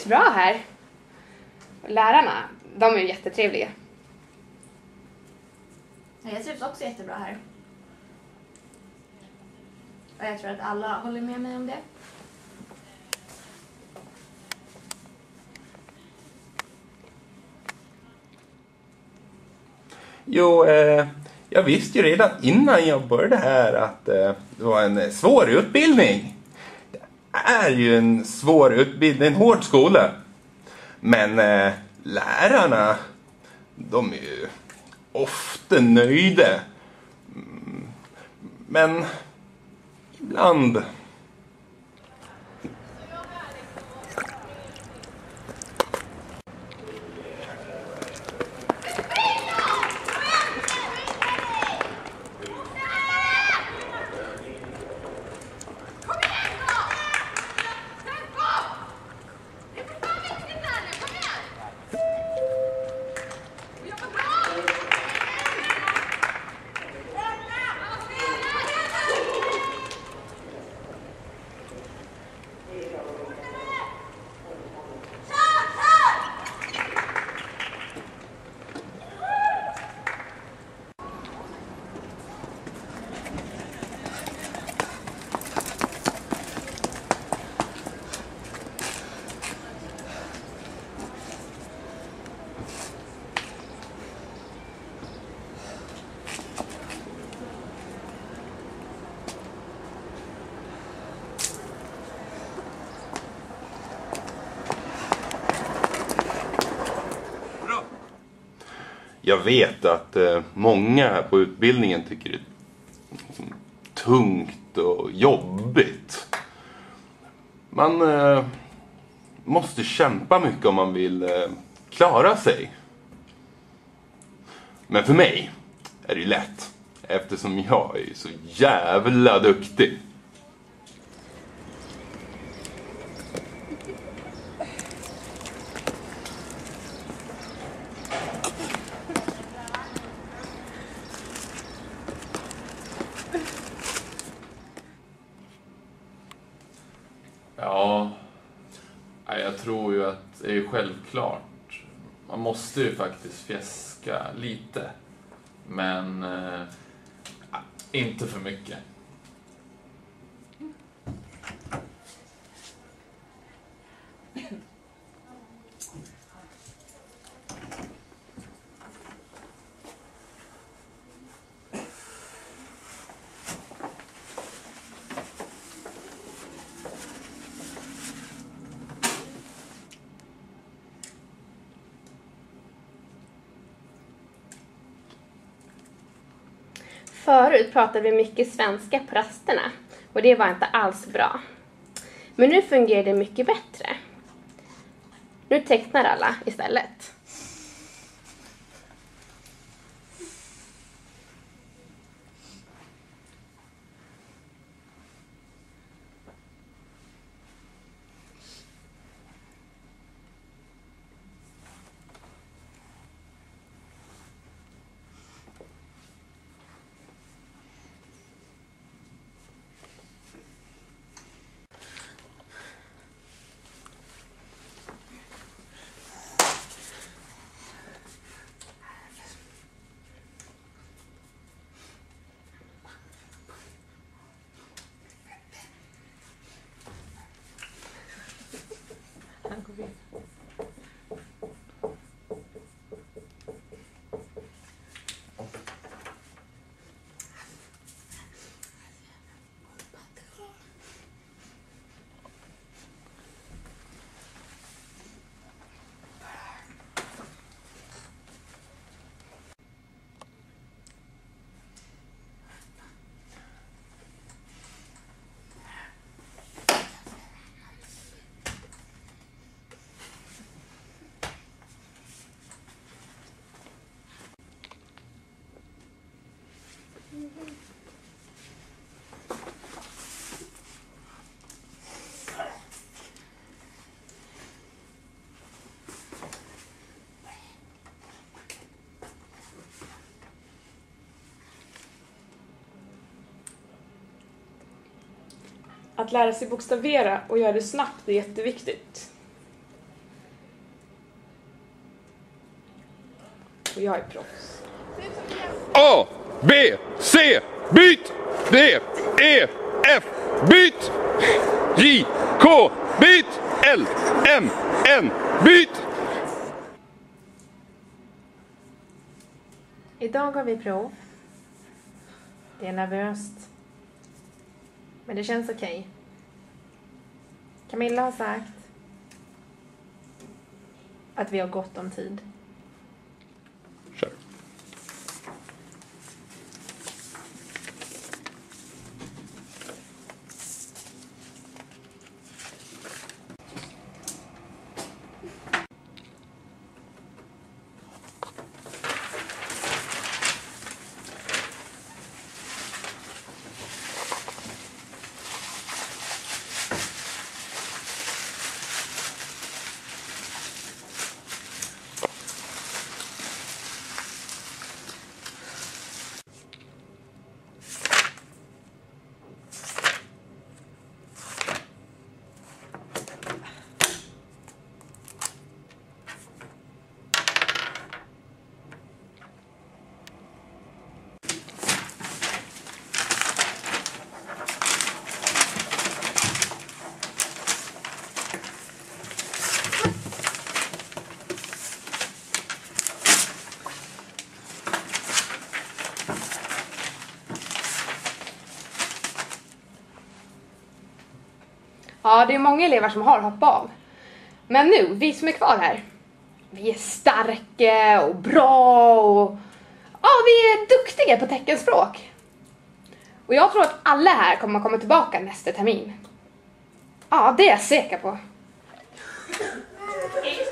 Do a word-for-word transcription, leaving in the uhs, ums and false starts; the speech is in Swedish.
bra här. Och lärarna, de är ju jättetrevliga. Jag trivs också jättebra här. Och jag tror att alla håller med mig om det. Jo, eh, jag visste ju redan innan jag började här att eh, det var en svår utbildning. Det är ju en svår utbildning, en hård skola. Men eh, lärarna, de är ju ofta nöjda. Men ibland... Jag vet att eh, många på utbildningen tycker det är tungt och jobbigt. Man eh, måste kämpa mycket om man vill eh, klara sig. Men för mig är det lätt, eftersom jag är så jävla duktig. Ja, jag tror ju att det är självklart. Man måste ju faktiskt fjäska lite. Men äh, inte för mycket. Förut pratade vi mycket svenska på rasterna och det var inte alls bra. Men nu fungerar det mycket bättre. Nu tecknar alla istället. Att lära sig bokstavera och göra det snabbt är jätteviktigt. Och jag är proffs. A, B, C, byt! D, E, F, byt! J, K, byt! L, M, N, byt! Idag har vi prov. Det är nervöst. Men det känns okej. Okay. Camilla har sagt att vi har gott om tid. Kör. Ja, det är många elever som har hoppat av. Men nu, vi som är kvar här, vi är starka och bra och ja, vi är duktiga på teckenspråk. Och jag tror att alla här kommer att komma tillbaka nästa termin. Ja, det är jag säker på.